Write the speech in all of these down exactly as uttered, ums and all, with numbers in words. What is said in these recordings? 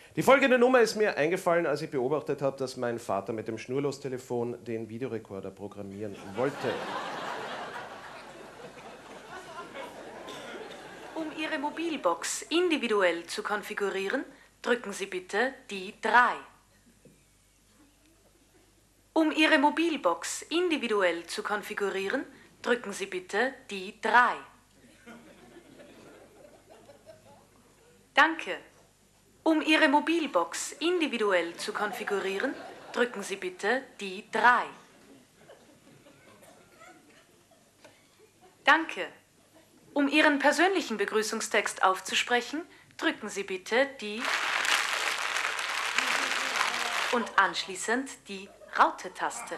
Die folgende Nummer ist mir eingefallen, als ich beobachtet habe, dass mein Vater mit dem Schnurlostelefon den Videorekorder programmieren wollte. Um Ihre Mobilbox individuell zu konfigurieren, drücken Sie bitte die drei. Um Ihre Mobilbox individuell zu konfigurieren, drücken Sie bitte die drei. Danke. Um Ihre Mobilbox individuell zu konfigurieren, drücken Sie bitte die drei. Danke. Um Ihren persönlichen Begrüßungstext aufzusprechen, drücken Sie bitte die und anschließend die Raute-Taste.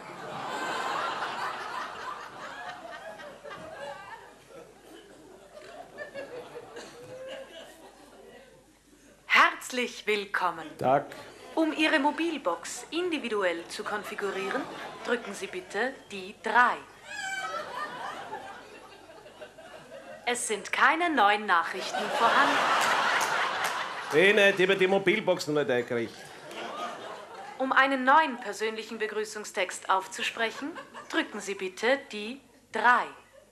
Herzlich willkommen. Tag. Um Ihre Mobilbox individuell zu konfigurieren, drücken Sie bitte die drei. Es sind keine neuen Nachrichten vorhanden. Eh nicht, ich habe die Mobilbox noch nicht eingekriegt. Um einen neuen persönlichen Begrüßungstext aufzusprechen, drücken Sie bitte die drei.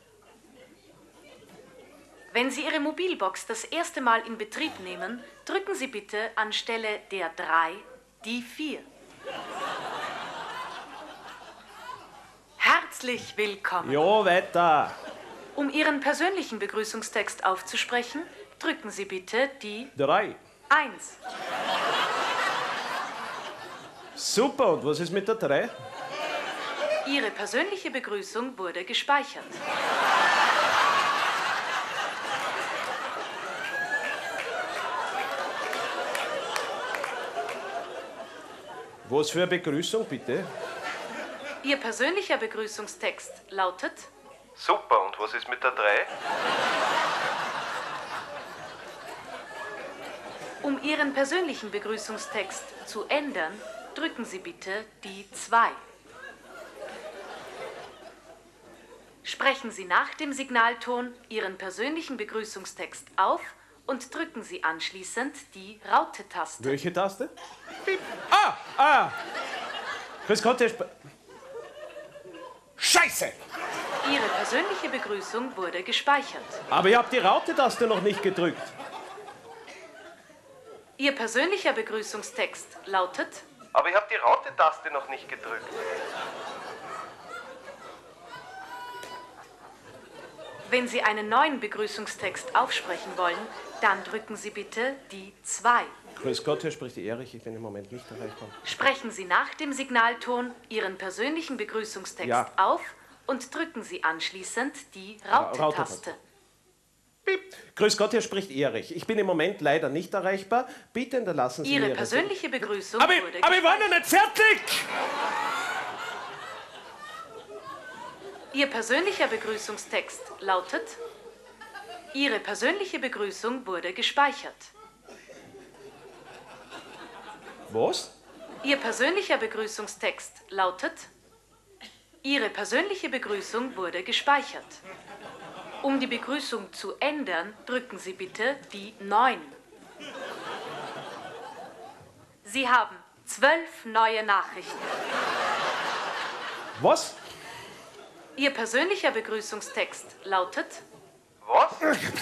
Wenn Sie Ihre Mobilbox das erste Mal in Betrieb nehmen, drücken Sie bitte anstelle der drei die vier. Herzlich willkommen. Jo, weiter. Um Ihren persönlichen Begrüßungstext aufzusprechen, drücken Sie bitte die Drei. eins. Super, und was ist mit der drei? Ihre persönliche Begrüßung wurde gespeichert. Was für eine Begrüßung, bitte? Ihr persönlicher Begrüßungstext lautet: Super, und was ist mit der drei? Um Ihren persönlichen Begrüßungstext zu ändern, drücken Sie bitte die zwei. Sprechen Sie nach dem Signalton Ihren persönlichen Begrüßungstext auf und drücken Sie anschließend die Raute-Taste. Welche Taste? Piep. Ah, ah. Grüß Gott, Herr Sp Scheiße! Ihre persönliche Begrüßung wurde gespeichert. Aber ihr habt die Raute-Taste noch nicht gedrückt. Ihr persönlicher Begrüßungstext lautet: Aber ich habe die Raute-Taste noch nicht gedrückt. Wenn Sie einen neuen Begrüßungstext aufsprechen wollen, dann drücken Sie bitte die zwei. Grüß Gott, hier spricht Erich, ich bin im Moment nicht erreichbar. Sprechen Sie nach dem Signalton Ihren persönlichen Begrüßungstext Ja. auf und drücken Sie anschließend die Ra- Raute-Taste. Raute-Taste. Piep. Grüß Gott, hier spricht Erich. Ich bin im Moment leider nicht erreichbar. Bitte hinterlassen Sie Ihre mir... persönliche Begrüßung Aber, ich- wurde aber ich war noch gespeichert. nicht fertig! Ihr persönlicher Begrüßungstext lautet: Ihre persönliche Begrüßung wurde gespeichert. Was? Ihr persönlicher Begrüßungstext lautet: Ihre persönliche Begrüßung wurde gespeichert. Um die Begrüßung zu ändern, drücken Sie bitte die neun. Sie haben zwölf neue Nachrichten. Was? Ihr persönlicher Begrüßungstext lautet: Was?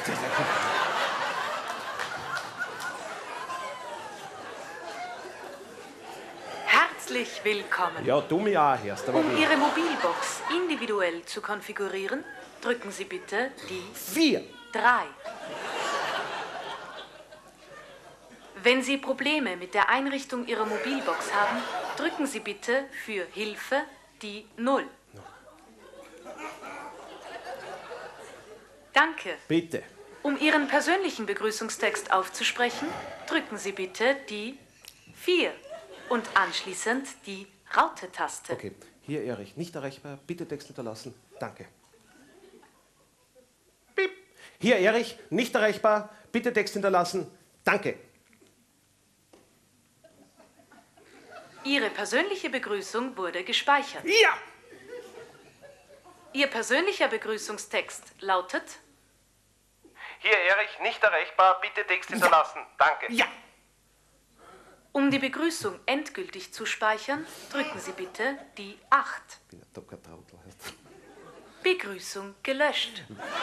Herzlich willkommen. Ja, du mich auch erst. Aber Um wie? Ihre Mobilbox individuell zu konfigurieren, drücken Sie bitte die Vier. drei. Wenn Sie Probleme mit der Einrichtung Ihrer Mobilbox haben, drücken Sie bitte für Hilfe die null. Danke. Bitte. Um Ihren persönlichen Begrüßungstext aufzusprechen, drücken Sie bitte die vier und anschließend die Raute-Taste. Okay, hier Erich, nicht erreichbar. Bitte Text hinterlassen. Danke. Piep. Hier Erich, nicht erreichbar. Bitte Text hinterlassen. Danke. Ihre persönliche Begrüßung wurde gespeichert. Ja! Ihr persönlicher Begrüßungstext lautet: Hier Erich, nicht erreichbar, bitte Text hinterlassen. Danke. Ja! Um die Begrüßung endgültig zu speichern, drücken Sie bitte die acht. Ich bin ein Dockertrautel. Begrüßung gelöscht.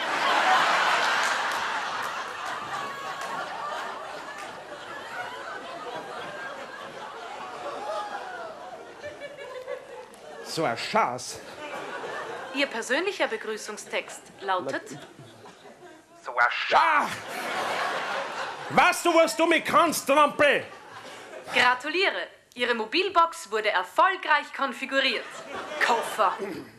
So ein Schatz. Ihr persönlicher Begrüßungstext lautet: So ein Schaf. Weißt du, was du mich kannst, Trampel? Gratuliere! Ihre Mobilbox wurde erfolgreich konfiguriert. Koffer.